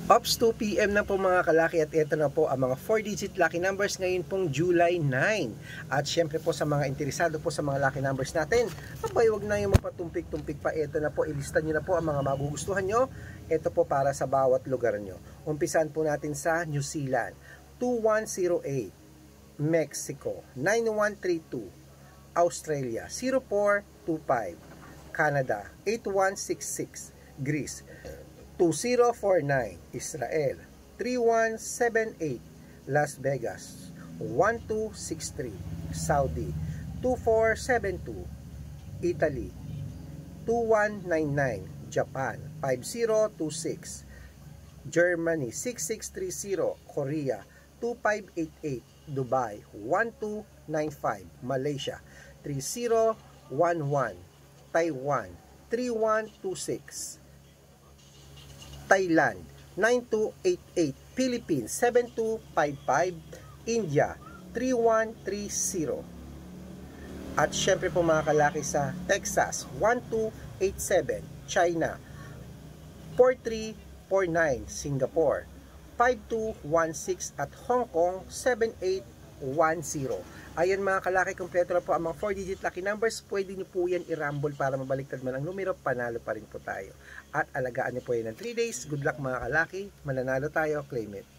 Ops, 2 PM na po mga kalaki at ito na po ang mga 4-digit lucky numbers ngayon pong July 9. At syempre po sa mga interesado po sa mga lucky numbers natin, abay wag na yung mapatumpik-tumpik pa. Ito na po, ilista nyo na po ang mga magugustuhan nyo. Ito po para sa bawat lugar nyo. Umpisan po natin sa New Zealand, 2108, Mexico, 9132, Australia, 0425, Canada, 8166, Greece, 2049, Israel, 3178, Las Vegas, 1263, Saudi, 2472, Italy, 2199, Japan, 5026, Germany, 6630, Korea, 2588, Dubai, 1295, Malaysia, 3011, Taiwan, 3126, Thailand, 9288, Philippines, 7255, India, 3130. At syempre po mga kalaki sa Texas, 1287, China, 4349, Singapore, 5216 at Hong Kong, 7810. Ayan mga kalaki, kompleto na po ang mga 4-digit lucky numbers. Pwede nyo po yan i-rumble para mabaliktad man ang numero, panalo pa rin po tayo. At alagaan nyo po yan ng 3 days. Good luck mga kalaki, mananalo tayo, claim it.